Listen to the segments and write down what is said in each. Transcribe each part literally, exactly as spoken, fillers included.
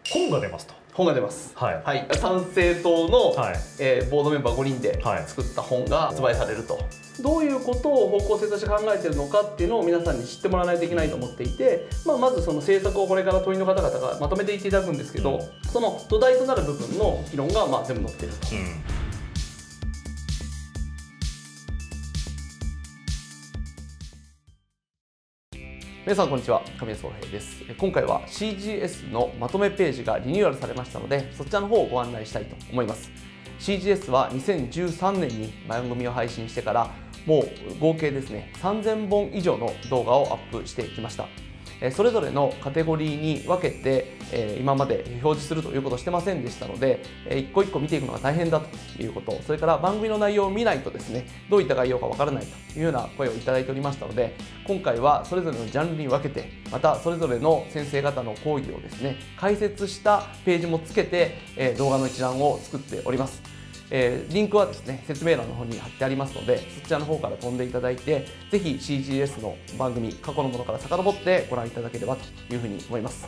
本が出ますと。 本が出ます。 はい、 はい、参政党の、 はい、 えー、ボードメンバーごにんで作った本が発売されると、はい、どういうことを方向性として考えているのかっていうのを皆さんに知ってもらわないといけないと思っていて、まあ、まずその政策をこれから党員の方々がまとめていっていただくんですけど、うん、その土台となる部分の議論がまあ全部載っていると。うん、皆さんこんにちは、神谷宗平です。今回は シージーエス のまとめページがリニューアルされましたので、そちらの方をご案内したいと思います。シージーエス はにせんじゅうさんねんに番組を配信してからもう合計ですねさんぜんぼん以上の動画をアップしてきました。それぞれのカテゴリーに分けて今まで表示するということをしてませんでしたので、一個一個見ていくのが大変だということ、それから番組の内容を見ないとですねどういった概要かわからないというような声をいただいておりましたので、今回はそれぞれのジャンルに分けて、またそれぞれの先生方の講義をですね解説したページもつけて動画の一覧を作っております。えー、リンクはですね説明欄の方に貼ってありますので、そちらの方から飛んでいただいて、ぜひ シージーエス の番組過去のものから遡ってご覧いただければというふうに思います。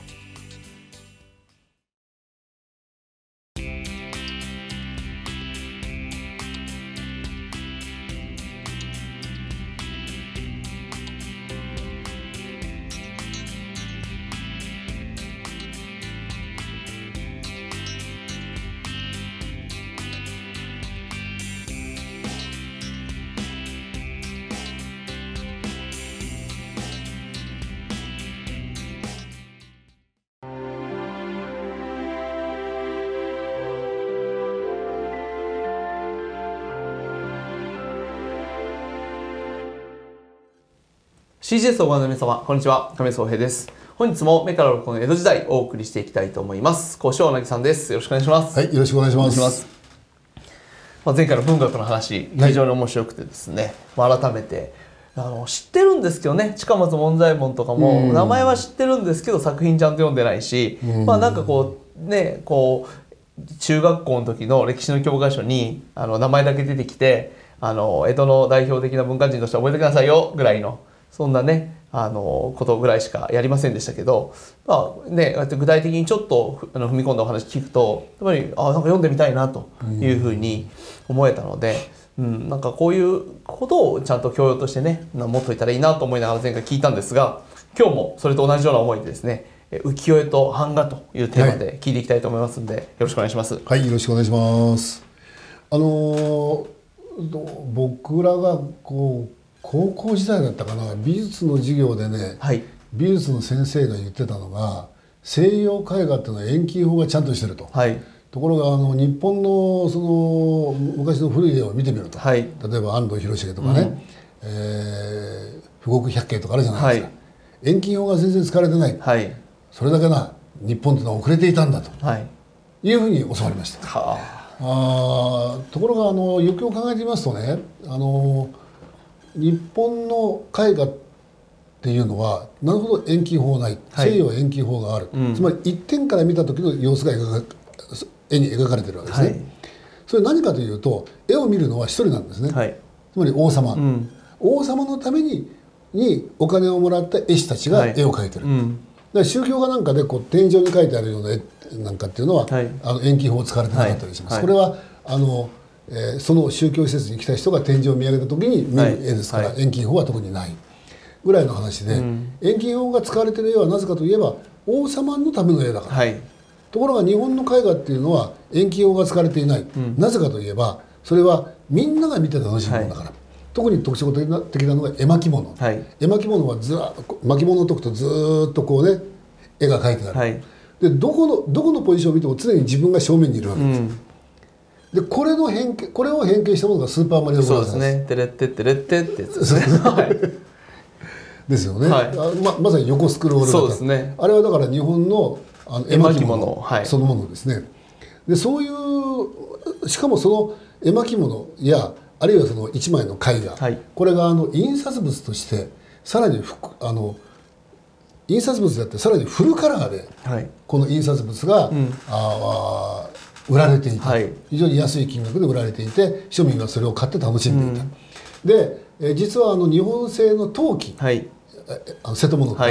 シージーエス をご覧の皆様、こんにちは。亀井宗平です。本日も目から鱗の江戸時代をお送りしていきたいと思います。講師はなぎさんです。よろしくお願いします。 はい、よろしくお願いします。 まあ、前回の文学の話、非常に面白くてですね、まあ、改めてあの知ってるんですけどね、近松門左衛門とかも名前は知ってるんですけど作品ちゃんと読んでないし、まあなんかこうね、こう中学校の時の歴史の教科書にあの名前だけ出てきて、あの江戸の代表的な文化人として覚えてくださいよぐらいの、そんなねあのことぐらいしかやりませんでしたけど、まあね、具体的にちょっとあの踏み込んだお話聞くとやっぱりあなんか読んでみたいなというふうに思えたので、うん、なんかこういうことをちゃんと教養としてね持っといたらいいなと思いながら前回聞いたんですが、今日もそれと同じような思いでですね浮世絵と版画というテーマで聞いていきたいと思いますので、はい、よろしくお願いします。 はい、よろしくお願いします。あの僕らがこう高校時代だったかな、美術の授業でね、はい、美術の先生が言ってたのが西洋絵画っていうのは遠近法がちゃんとしてると、はい、ところがあの日本のその昔の古い絵を見てみると、はい、例えば安藤広重とかね、うん、えー、富国百景とかあるじゃないですか、はい、遠近法が全然使われてない、はい、それだけな日本っていうのは遅れていたんだと、はい、いうふうに教わりました。はあ、あところがあのよくよく考えてみますとね、あの日本の絵画っていうのはなるほど遠近法ない、はい、西洋は遠近法がある、うん、つまり一点から見た時の様子が描か絵に描かれてるわけですね、はい、それ何かというと絵を見るのは一人なんですね、はい、つまり王様、うん、王様のためににお金をもらった絵師たちが絵を描いてる、はい、うん、だから宗教画なんかでこう天井に描いてあるような絵なんかっていうのは、はい、あの遠近法を使われてなかったりします、はい、これはあのえー、その宗教施設に来た人が天井を見上げた時に見る絵ですから、はいはい、遠近法は特にないぐらいの話で、うん、遠近法が使われている絵はなぜかといえば王様のための絵だから、はい、ところが日本の絵画っていうのは遠近法が使われていない、うん、なぜかといえばそれはみんなが見て楽しむものだから、はい、特に特徴的な、的なのが絵巻物、はい、絵巻物はずら巻物を解くとずっとこうね絵が描いてある、はい、でどこのどこのポジションを見ても常に自分が正面にいるわけです、うん、でこれの変形これを変形したものがスーパーマリオブラザーズ。そうですね。テレッテテレッテってやつですね。ですよね。はい、あ ま, まさに横スクロール型。そうですね。あれはだから日本のあの絵巻物、はい、そのものですね。でそういうしかもその絵巻物やあるいはその一枚の絵画、はい、これがあの印刷物としてさらにあの印刷物であってさらにフルカラーで、はい、この印刷物が、うん、あ売られていた、はい、非常に安い金額で売られていて庶民はそれを買って楽しんでいた、うん、でえ実はあの日本製の陶器、はい、あの瀬戸物とかね、はい、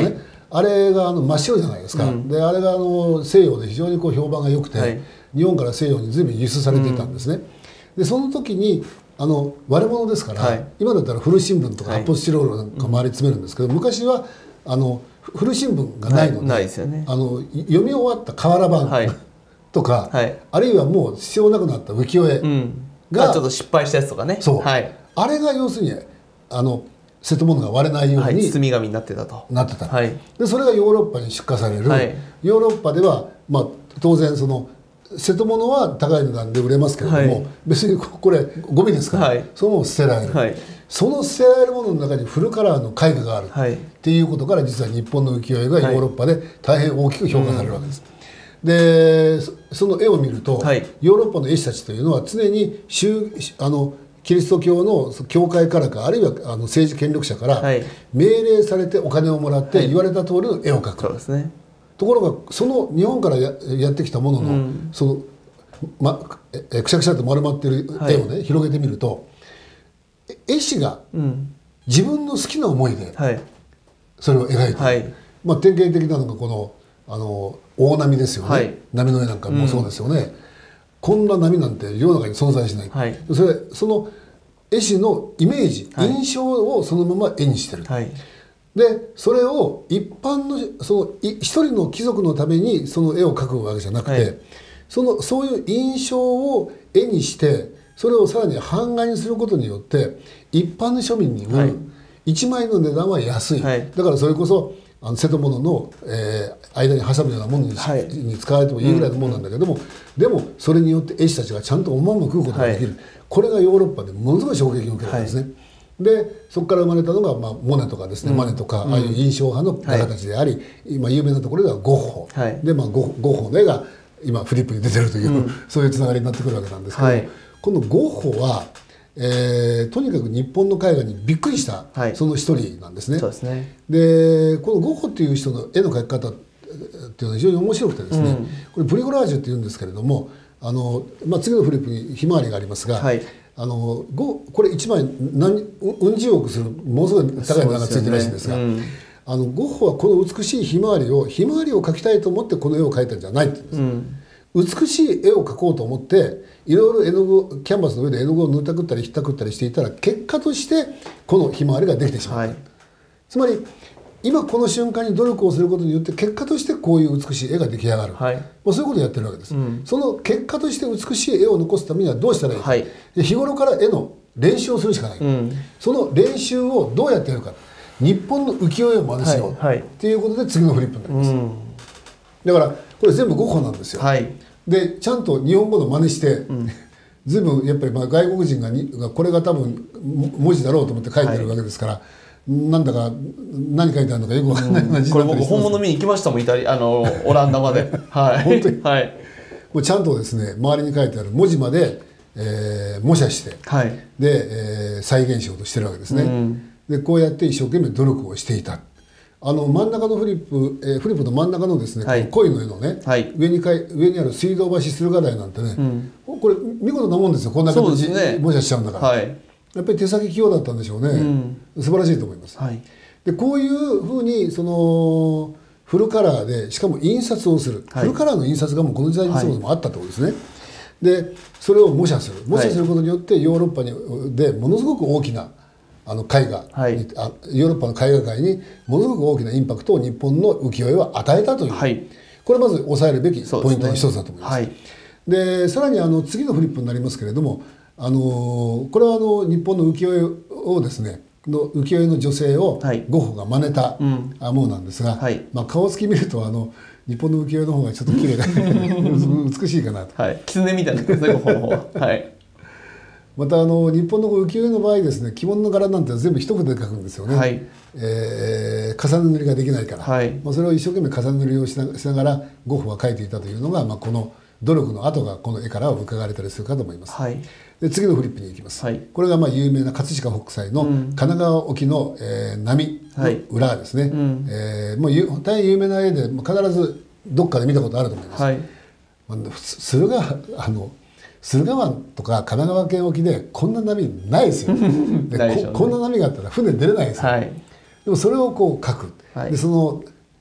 あれがあの真っ白じゃないですか、うん、であれがあの西洋で非常にこう評判が良くて、はい、日本から西洋に随分輸出されていたんですね。でその時にあの割れ物ですから、はい、今だったら古新聞とか発泡スチロールなんか周り詰めるんですけど、はい、昔はあの古新聞がないので、ないですよね、あの読み終わった瓦版、はい、とか、はい、あるいはもう必要なくなった浮世絵が、うん、 ちょっと失敗したやつとかね、 そう、はい、あれが要するにあの瀬戸物が割れないように、はい、 包み紙になってたとなってた、はい、でそれがヨーロッパに出荷される、はい、ヨーロッパでは、まあ、当然その瀬戸物は高い値段で売れますけれども、はい、別にこれゴミですから、はい、そのまま捨てられる、はい、その捨てられるものの中にフルカラーの絵画がある、はい、っていうことから実は日本の浮世絵がヨーロッパで大変大きく評価されるわけです、はい、でその絵を見ると、はい、ヨーロッパの絵師たちというのは常に宗あのキリスト教の教会からかあるいはあの政治権力者から命令されてお金をもらって言われた通りの絵を描く、はい、そうですね。ところがその日本から や, やってきたものの、うん、その、ま、えくしゃくしゃと丸まってる絵をね、はい、広げてみると絵師が自分の好きな思いでそれを描いている、はい、まあ、典型的なのがこのあの大波ですよね、はい、波の絵なんかもそうですよね、うん、こんな波なんて世の中に存在しない、はい、それその絵師のイメージ、はい、印象をそのまま絵にしてる、はい、でそれを一般のその一人の貴族のためにその絵を描くわけじゃなくて、はい、そのそういう印象を絵にしてそれをさらに版画にすることによって一般の庶民に売る、はい、いちまいの値段は安い、はい、だからそれこそあの瀬戸物の、えー、間に挟むようなものに、はい、に使われてもいいぐらいのものなんだけども、うん、でもそれによって絵師たちがちゃんとおまんま食うことができる、はい、これがヨーロッパでものすごい衝撃を受けるんですね、はい、でそこから生まれたのが、まあ、モネとかですね、うん、マネとか、うん、ああいう印象派の画家たちであり、はい、今有名なところではゴッホ、はい、で、まあ、ゴッホの絵が今フリップに出てるという、うん、そういうつながりになってくるわけなんですけど、はい、このゴッホは、えー、とにかく日本の絵画にびっくりした、はい、その一人なんですね。そうですね。でこのゴッホっていう人の絵の描き方っていうのは非常に面白くてですね、うん、これブリコラージュっていうんですけれどもあの、まあ、次のフリップにひまわりがありますが、はい、あのこれいちまい何うん十億するものすごい高い値段がついてるらしいんですが、あのゴッホはこの美しいひまわりをひまわりを描きたいと思ってこの絵を描いたんじゃないって言うんです、うん、美しい絵を描こうと思っていろいろ絵の具キャンバスの上で絵の具を塗ったくったりひったくったりしていたら結果としてこのひまわりができてしまった、はい、つまり今この瞬間に努力をすることによって結果としてこういう美しい絵が出来上がる、はい、もうそういうことをやってるわけです、うん、その結果として美しい絵を残すためにはどうしたらいいか、はい、で日頃から絵の練習をするしかない、うん、その練習をどうやってやるか日本の浮世絵を真似しよう、はいはい、っていうことで次のフリップになります、うん、だからこれ全部ゴッホなんですよ、はい、でちゃんと日本語の真似して、うん、随分やっぱりまあ外国人がにこれが多分文字だろうと思って書いてるわけですから、はい、なんだか何書いてあるのかよくわかんないような字だったりしてます、うん、これ僕本物見に行きましたもんイタリアあのオランダまではい本当に、はい、もうちゃんとですね周りに書いてある文字まで、えー、模写して、はい、で、えー、再現しようとしてるわけですね、うん、でこうやって一生懸命努力をしていた。あの真ん中のフリップ、えー、フリップの真ん中のですね、はい、鯉の絵のね、はい、上にかい上にある水道橋駿河台なんてね、うん、これ見事なもんですよ。こんな形で模写しちゃうんだから、はい、やっぱり手先器用だったんでしょうね、うん、素晴らしいと思います、はい、でこういうふうにそのフルカラーでしかも印刷をする、はい、フルカラーの印刷がもうこの時代にそもそもあったってことですね、はい、でそれを模写する模写することによってヨーロッパにでものすごく大きなあの絵画、はい、あヨーロッパの絵画界にものすごく大きなインパクトを日本の浮世絵は与えたという、はい、これまず押さえるべきポイントの一つだと思います。で、ねはい、さらにあの次のフリップになりますけれども、あのこれはあの日本の浮世絵をですねの浮世絵の女性をゴッホが真似たものなんですが、はいまあ、顔つき見るとあの日本の浮世絵の方がちょっと綺麗だ美しいかなと。はい、狐みたいなですねゴッホの方は。はいまたあの日本の浮世絵の場合ですね着物の柄なんて全部一筆で描くんですよね、はいえー、重ね塗りができないから、はいまあ、それを一生懸命重ね塗りをし な, しながらゴッホは描いていたというのが、まあ、この努力の跡がこの絵から伺われたりするかと思います、はい、で次のフリップに行きます、はい、これがまあ有名な葛飾北斎の神奈川沖の、えー、波の裏ですね、はいうんえー、もう大変有名な絵で必ずどっかで見たことあると思います、はいまあ、駿河あの駿河湾とか神奈川県沖でこんな波ないですよ。で こ, こんな波があったら船出れないですよ。はい、でもそれをこう描く、はい、でその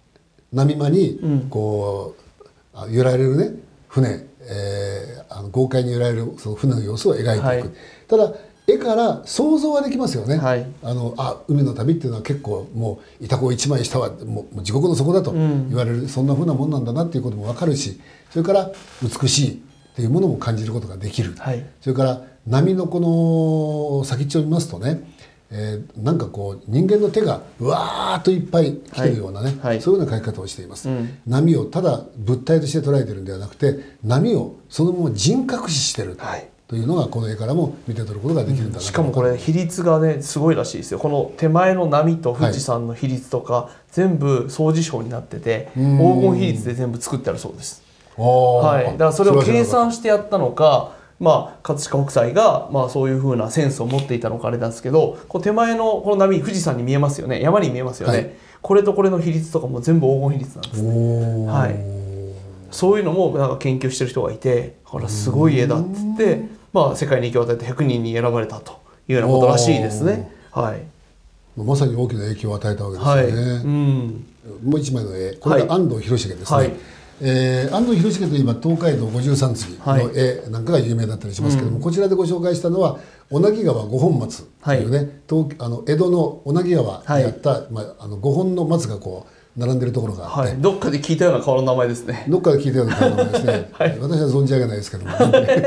波間にこう、うん、揺られるね船、えー、あの豪快に揺られるその船の様子を描いていく、はい、ただ絵から想像はできますよね、はい、あのあ海の旅っていうのは結構もう板子一枚下はもう地獄の底だと言われる、うん、そんなふうなもんなんだなっていうことも分かるし、それから美しいっていうものも感じることができる、はい、それから波のこの先っちょを見ますとね、えー、なんかこう人間の手がうわーっといっぱい来てるようなね、はいはい、そういうような描き方をしています、うん、波をただ物体として捉えてるんではなくて波をそのまま人格視してる、はいというのがこの絵からも見て取ることができるんだな、うん、 しかもこれ比率がねすごいらしいですよ。この手前の波と富士山の比率とか、はい、全部相似表になってて黄金比率で全部作ってあるそうです。はい、だからそれを計算してやったのか、まあ、葛飾北斎が、まあ、そういうふうなセンスを持っていたのかあれなんですけど、こう手前のこの波富士山に見えますよね、山に見えますよね、はい、これとこれの比率とかも全部黄金比率なんですね。はい、そういうのもなんか研究してる人がいて、これはすごい絵だっつって。まあ、世界に影響を与えてひゃくにんに選ばれたというようなことらしいですね。はい、 まさに大きな影響を与えたわけですよね。はい、うん、もう一枚の絵、これが安藤広重ですね。はい、えー、安藤広重といえば東海道五十三次の絵なんかが有名だったりしますけども、はい、こちらでご紹介したのは小名木川五本松というね、はい、東あの江戸の小名木川にあった、はい、まあ、あのごほんの松がこう並んでるところがあって、はい、 どっかで聞いたような川の名前ですね。 どっかで聞いたような川の名前ですね。はい、私は存じ上げないですけども、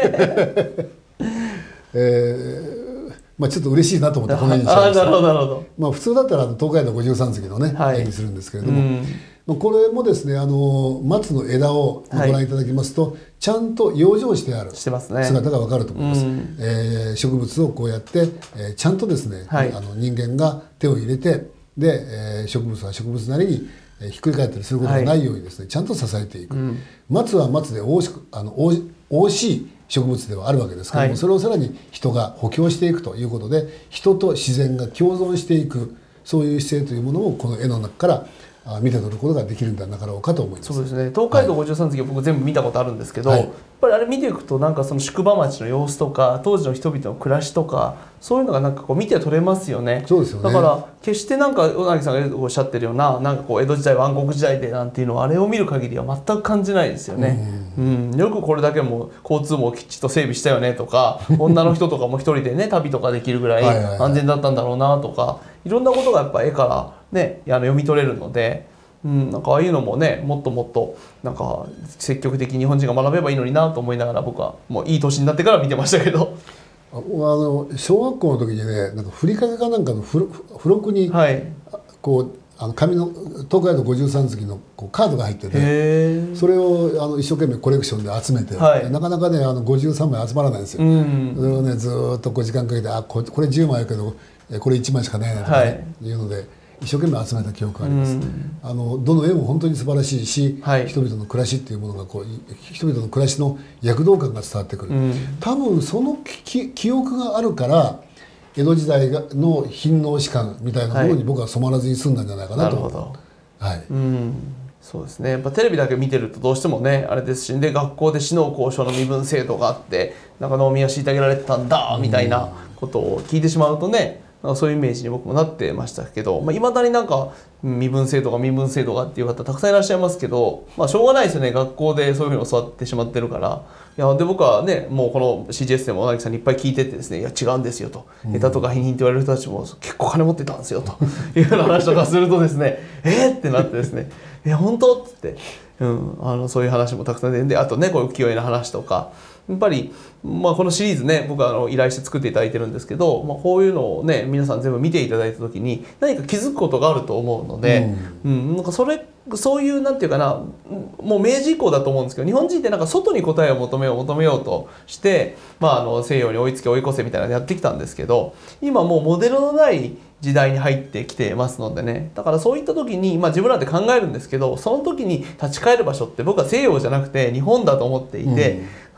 えーまあ、ちょっと嬉しいなと思ってこの絵にしました。まあ普通だったら東海道五十三次のね、はい、絵にするんですけれども、うん、これもですね、あの松の枝をご覧いただきますと、はい、ちゃんと養生してある姿がわかると思います。うん、えー、植物をこうやって、えー、ちゃんとですね、はい、あの人間が手を入れてで、えー、植物は植物なりにひっくり返ったりすることがないようにですね、はい、ちゃんと支えていく、うん、松は松で大しくあの大しい植物ではあるわけですけども、はい、それをさらに人が補強していくということで人と自然が共存していく、そういう姿勢というものをこの絵の中から見て取ることができるんではなかろうかと思います。 そうですね、東海道五十三次は僕全部見たことあるんですけど、はい、やっぱりあれ見ていくとなんかその宿場町の様子とか当時の人々の暮らしとかそういうのがなんかこう見て取れますよね。 そうですよね。 だから決してなんか小柳さんがおっしゃってるようななんかこう江戸時代は暗黒時代でなんていうのはあれを見る限りは全く感じないですよね。うん、うん、よくこれだけも交通もきちっと整備したよねとか女の人とかも一人でね旅とかできるぐらい安全だったんだろうなとかいろんなことがやっぱ絵からねあの読み取れるので。うん、なんかああいうのもねもっともっとなんか積極的に日本人が学べばいいのになと思いながら僕はもういい年になってから見てましたけど、 あの小学校の時にねなんかふりかけかなんかの付録に、はい、こうあの紙の東海道五十三次のこうカードが入っててそれをあの一生懸命コレクションで集めて、はい、なかなかねあのごじゅうさんまい集まらないんですよ。うん、それをねずーっとこう時間かけてあこれじゅうまいあるけどこれいちまいしかないなとか、ね、はい、いうので。一生懸命集めた記憶があります。あのどの絵も本当に素晴らしいし、はい、人々の暮らしっていうものがこう人々の暮らしの躍動感が伝わってくる。うん、多分そのき記憶があるから江戸時代の貧農士官みたいなものに僕は染まらずに済んだんじゃないかなと思う。なるほど。はい。うん。 そうですね。やっぱテレビだけ見てるとどうしてもねあれですし、で学校で士農工商の身分制度があってなんか農民は虐げられてたんだみたいなことを聞いてしまうとね。そういうイメージに僕もなってましたけど、まあ、未だになんか身分制度が身分制度がっていう方たくさんいらっしゃいますけど、まあ、しょうがないですよね学校でそういうふうに教わってしまってるから。いやで僕はねもうこの シージーエス でも小柳さんにいっぱい聞いててですねいや違うんですよと下手とか品品って言われる人たちも結構金持ってたんですよというような話とかするとですねえーってなってですねいや本当っつって、うん、あのそういう話もたくさんで、であとねこういう清いな話とか。やっぱり、まあ、このシリーズね僕はあの依頼して作っていただいてるんですけど、まあ、こういうのをね皆さん全部見ていただいた時に何か気づくことがあると思うので、うんうん、なんかそれそういうなんていうかなもう明治以降だと思うんですけど日本人ってなんか外に答えを求めよう求めようとして、まあ、あの西洋に追いつけ追い越せみたいなのやってきたんですけど今もうモデルのない時代に入ってきてますのでねだからそういった時に、まあ、自分らで考えるんですけどその時に立ち返る場所って僕は西洋じゃなくて日本だと思っていて。うん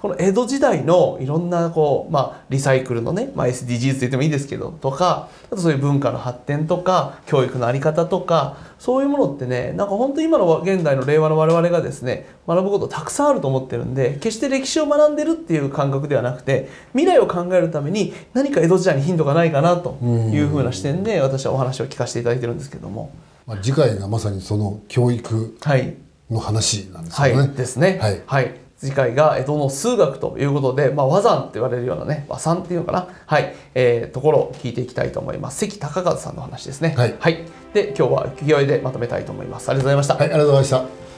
この江戸時代のいろんなこう、まあ、リサイクルのね、まあ、エスディージーズ と言ってもいいですけどとか、あとそういう文化の発展とか教育の在り方とか、そういうものってね、なんか本当に今の現代の令和の我々がですね学ぶことたくさんあると思ってるんで、決して歴史を学んでるっていう感覚ではなくて、未来を考えるために何か江戸時代にヒントがないかなというふうな視点で私はお話を聞かせていただいてるんですけども、 まあ、次回がまさにその教育の話なんですよね。 はい、ですね。 はい、 はい、次回が江戸の数学ということで、まあ、和算って言われるようなね、和算っていうのかな、はい、えー、ところを聞いていきたいと思います。関隆和さんの話ですね。 はい、 はい、で今日は浮世絵でまとめたいと思います。ありがとうございました。 はい、ありがとうございました。